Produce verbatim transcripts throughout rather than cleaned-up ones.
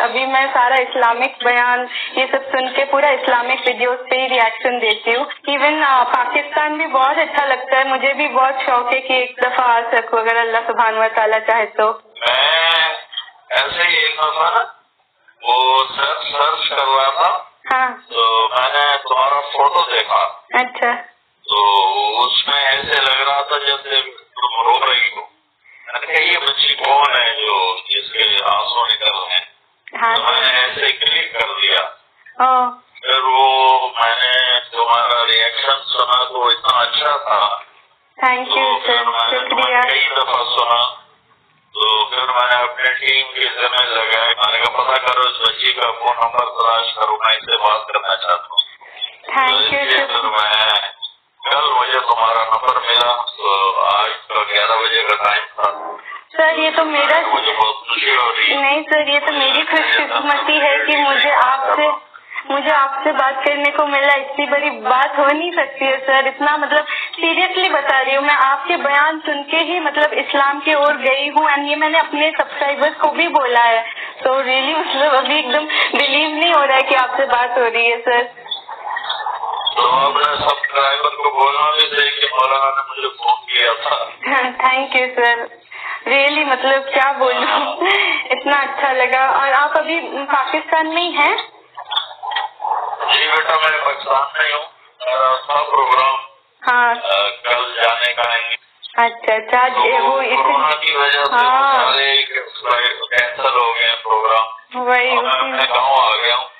ابھی میں سارا اسلامک بیان یہ سب سن کے پورا اسلامک ویڈیوز پہ ہی ریئیکشن دیتی ہوں. ایون پاکستان بھی بہت اچھا لگتا ہے, مجھے بھی بہت شوق ہے کہ ایک دفعہ آ سکوں اگر اللہ سبحانہ و تعالیٰ چاہے تو. میں ایسے ہی ایک دفعہ نا وہ سرچ کر رہا تھا, ہاں, تو میں نے تمہارا فوٹو دیکھا. اچھا. تو اس میں ایسے لگ رہا تھا جیسے تم رو رہی ہو. میں نے کہا یہ بچی کون ہے جو جس کے آنسو نکل رہے ہیں. ہاں, میں نے ایسے کلک کر دیا. او, پھر وہ میں نے تمہارا ریئیکشن سنا تو اتنا اچھا تھا. تھینک یو سر, شکریہ. کئی دفعہ سنا تو پھر میں نے اپنے ٹیم کے ذمہ لگائے. میں نے کہا پتا کرو اس بچی کا فون نمبر تلاش کرو, میں اس سے بات کرنا چاہتا ہوں. Thank you sir. پھر میں کل مجھے تمہارا نمبر ملا تو آج تو گیارہ بجے کا ٹائم تھا. سر یہ تو میرا مجھے بہت خوشی ہو رہی ہے. نہیں سر, یہ تو میری خوش قسمتی ہے کہ مجھے آپ سے مجھے آپ سے بات کرنے کو ملا. اتنی بڑی بات ہو نہیں سکتی ہے سر. اتنا مطلب سیریسلی بتا رہی ہوں, میں آپ کے بیان سن کے ہی مطلب اسلام کی اور گئی ہوں. اینڈ یہ میں نے اپنے سبسکرائبرز کو بھی بولا ہے. تو ریئلی مطلب ابھی ایک دم بلیو نہیں ہو رہا ہے کہ آپ سے بات ہو رہی ہے سر. تو اپنے سبسکرائبر کو بولنا بھی صحیح کہ مولانا نے مجھے فون کیا تھا. تھینک یو سر, ریئلی مطلب کیا بولوں, اتنا اچھا لگا. اور آپ ابھی پاکستان میں ہی ہیں؟ جی بیٹا میں پاکستان میں ہوں. میرا تھا پروگرام, ہاں, کل جانے کا ہے. اچھا اچھا. وہ کورونا کی وجہ سے سارے کینسل ہو گئے پروگرام. وہی میں اپنے گاؤں آ گیا ہوں.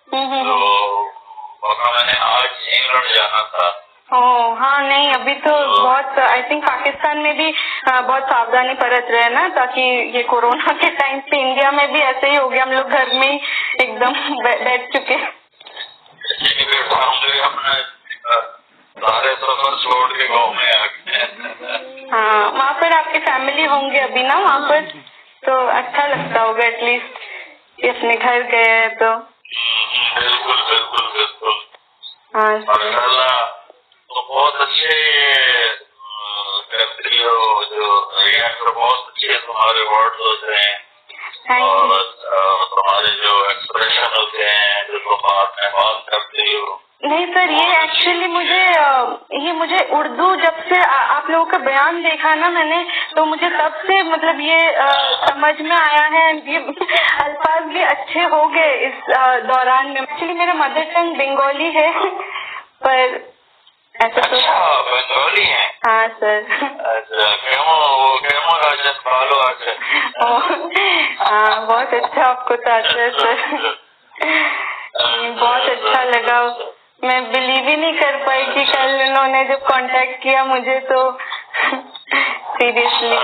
تو میں نے آج انگلینڈ جانا تھا. او ہاں, نہیں ابھی تو بہت آئی تھنک پاکستان میں بھی بہت ساودھانی برت رہے نا, تاکہ یہ کورونا کے ٹائم پہ انڈیا میں بھی ایسے ہی ہو گیا, ہم لوگ گھر میں ہی ایک دم بیٹھ چکے. سارے سفر چھوڑ کے گاؤں میں آ گئے. ہاں, وہاں پر آپ کی فیملی ہوں گے ابھی نا وہاں پر, تو اچھا لگتا ہوگا ایٹ لیسٹ اپنے گھر گئے ہیں تو. بالکل بالکل بالکل. ہاں ماشاء اللہ, تو بہت اچھے کرتی ہو, جو ریئیکٹر بہت اچھے تمہارے ورڈ ہوتے ہیں اور تمہارے جو ایکسپریشن ہوتے ہیں جو تم بات میں بات کرتی ہو. نہیں سر, یہ ایکچولی مجھے یہ مجھے اردو جب سے آپ لوگوں کا بیان دیکھا نا میں نے, تو مجھے تب سے مطلب یہ سمجھ میں آیا ہے, یہ الفاظ بھی اچھے ہو گئے اس دوران میں. ایکچولی میرا مدر ٹنگ بنگالی ہے, پر ایسا تو بنگالی ہے. ہاں سر. ہاں, بہت اچھا آپ کو آتا ہے سر. بہت اچھا لگا. میں بلیو ہی نہیں کر پائی کہ کل انہوں نے جب کانٹیکٹ کیا مجھے تو سیریسلی.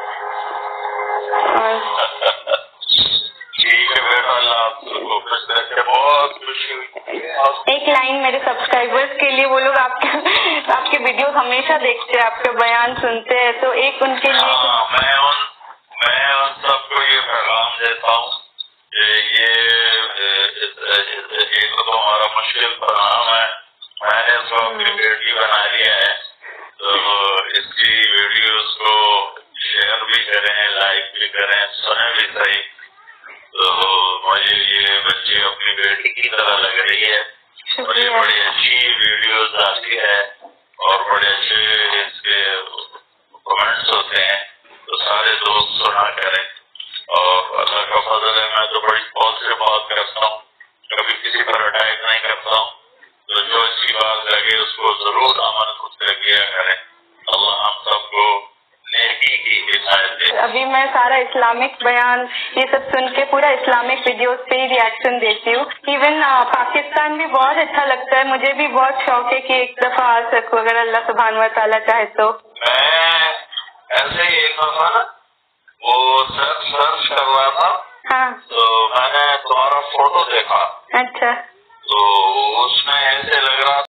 ایک لائن میرے سبسکرائبرز کے لیے, وہ لوگ آپ کے آپ کے ویڈیوز ہمیشہ دیکھتے ہیں, آپ کا بیان سنتے ہیں, تو ایک ان کے لیے میں ان میں ان سب کو یہ پیغام دیتا ہوں کہ یہ ایک تو ہمارا مشکل پروگرام ہے. میں نے اس کو اپنی بیٹی بنا لیا ہے, تو اس کی ویڈیوز کو شیئر بھی کریں, لائک بھی کریں, سنیں بھی صحیح. تو مجھے یہ بچی اپنی بیٹی کی طرح لگ رہی ہے. بڑی بڑی اچھی ویڈیوز آتی ہے اور بڑے اچھے اس کے کمنٹس ہوتے ہیں, تو سارے دوست سنا کریں. اور اللہ کا فضل ہے, میں تو بڑی بہت سے بات کرتا ہوں, کبھی کسی پر اٹیک نہیں کرتا ہوں. تو جو اچھی بات لگے اس کو ضرور عمل خود کر کیا کریں. اللہ ہم سب کو نیکی کی ہدایت دے. ابھی میں سارا اسلامک بیان یہ سب سن کے پورا اسلامک ویڈیوز پہ ہی ریئیکشن دیتی ہوں. ایون پاکستان بھی بہت اچھا لگتا ہے, مجھے بھی بہت شوق ہے کہ ایک دفعہ آ سکوں اگر اللہ سبحانہ و تعالیٰ چاہے تو. میں ایسے ہی ایک دفعہ نا وہ سرچ کر رہا تھا, ہاں, تو میں نے تمہارا فوٹو دیکھا. اچھا. تو اس میں ایسے لگ رہا